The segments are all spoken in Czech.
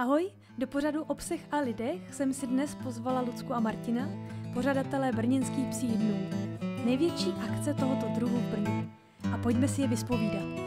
Ahoj, do pořadu O psech a lidech jsem si dnes pozvala Lucku a Martina, pořadatelé brněnských psích dnů. Největší akce tohoto druhu v Brně. A pojďme si je vyspovídat.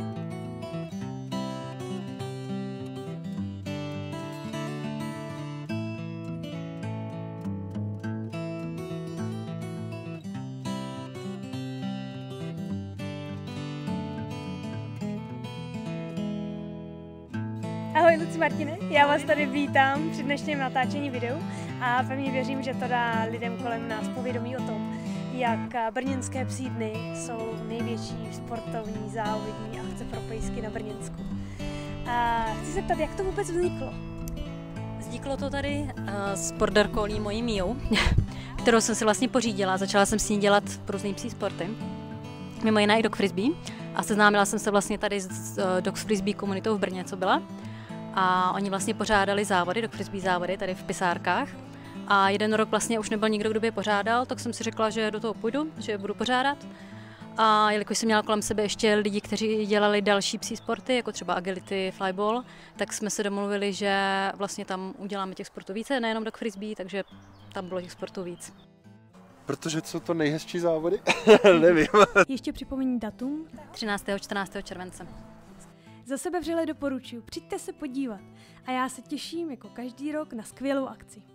Ahoj Luci, Martine, já vás tady vítám při dnešním natáčení videu a pevně věřím, že to dá lidem kolem nás povědomí o tom, jak brněnské psí dny jsou největší sportovní závodní akce pro pejsky na Brněnsku. A chci se ptat, jak to vůbec vzniklo? Vzniklo to tady s border collie mojí Miou, kterou jsem si vlastně pořídila. Začala jsem s ní dělat různý psí sporty, mimo jiné i dog frisbee. A seznámila jsem se vlastně tady s dog frisbee komunitou v Brně, co byla. A oni vlastně pořádali závody, dog frisbee závody tady v Pisárkách. A jeden rok vlastně už nebyl nikdo, kdo by je pořádal, tak jsem si řekla, že do toho půjdu, že je budu pořádat. A jelikož jsem měla kolem sebe ještě lidi, kteří dělali další psí sporty, jako třeba agility, flyball, tak jsme se domluvili, že vlastně tam uděláme těch sportů více, nejenom dog frisbee, takže tam bylo těch sportů víc. Protože jsou to nejhezčí závody? Nevím. Ještě připomeň datum. 13. 14. července. Za sebe vřele doporučuji, přijďte se podívat. A já se těším jako každý rok na skvělou akci.